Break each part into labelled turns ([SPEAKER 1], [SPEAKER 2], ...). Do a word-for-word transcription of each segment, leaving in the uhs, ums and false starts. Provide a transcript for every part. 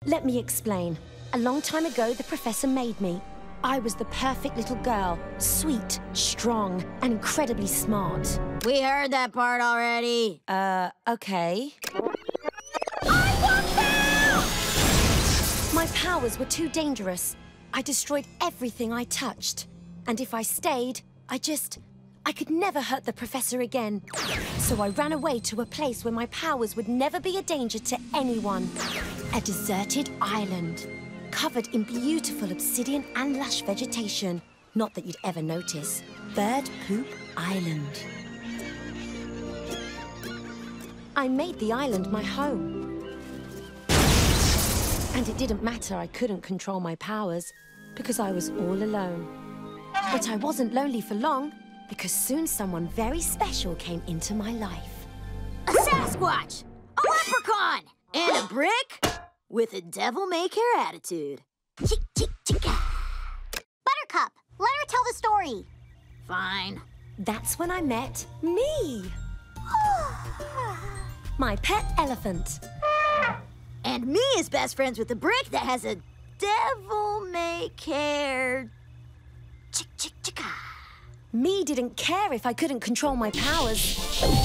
[SPEAKER 1] Let me explain. A long time ago, the professor made me. I was the perfect little girl. Sweet, strong, and incredibly smart.
[SPEAKER 2] We heard that part already.
[SPEAKER 1] Uh, okay.
[SPEAKER 2] I want help!
[SPEAKER 1] My powers were too dangerous. I destroyed everything I touched. And if I stayed, I just... I could never hurt the professor again. So I ran away to a place where my powers would never be a danger to anyone. A deserted island, covered in beautiful obsidian and lush vegetation. Not that you'd ever notice. Bird Poop Island. I made the island my home. And it didn't matter I couldn't control my powers, because I was all alone. But I wasn't lonely for long, because soon someone very special came into my life.
[SPEAKER 2] A Sasquatch, a leprechaun, and a brick with a devil-may-care attitude.
[SPEAKER 3] Chick, chick, chicka. Buttercup, let her tell the story.
[SPEAKER 2] Fine.
[SPEAKER 1] That's when I met me. My pet elephant.
[SPEAKER 2] And me is best friends with the brick that has a devil-may-care... Chick, chick, chicka.
[SPEAKER 1] Me didn't care if I couldn't control my powers.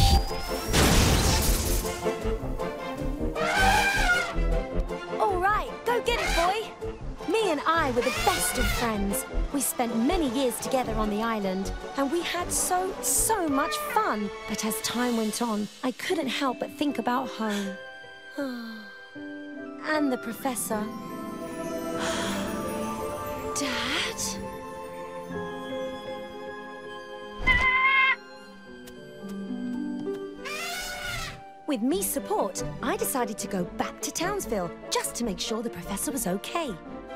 [SPEAKER 1] All right, go get it, boy. Me and I were the best of friends. We spent many years together on the island, and we had so, so much fun. But as time went on, I couldn't help but think about home. And the professor. Dad? With me's support, I decided to go back to Townsville just to make sure the professor was okay.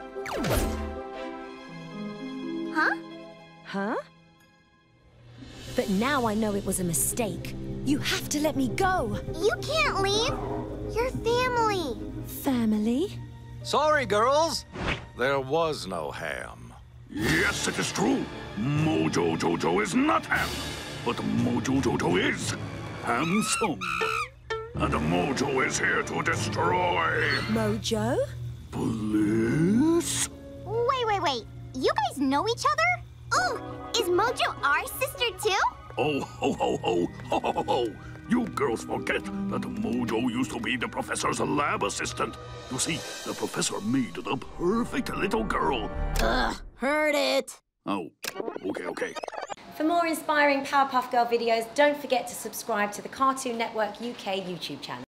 [SPEAKER 3] Huh?
[SPEAKER 1] Huh? But now I know it was a mistake. You have to let me go.
[SPEAKER 3] You can't leave. You're family.
[SPEAKER 1] Family?
[SPEAKER 4] Sorry, girls. There was no ham.
[SPEAKER 5] Yes, it is true. Mojo Jojo is not ham, but Mojo Jojo is handsome. And Mojo is here to destroy...
[SPEAKER 1] Mojo?
[SPEAKER 5] Bliss?
[SPEAKER 3] Wait, wait, wait. You guys know each other? Ooh, is Mojo our sister too?
[SPEAKER 5] Oh, ho, ho, ho, ho, ho, ho. You girls forget that Mojo used to be the professor's lab assistant. You see, the professor made the perfect little girl.
[SPEAKER 2] Ugh, heard it.
[SPEAKER 5] Oh, okay, okay.
[SPEAKER 1] For more inspiring Powerpuff Girl videos, don't forget to subscribe to the Cartoon Network U K YouTube channel.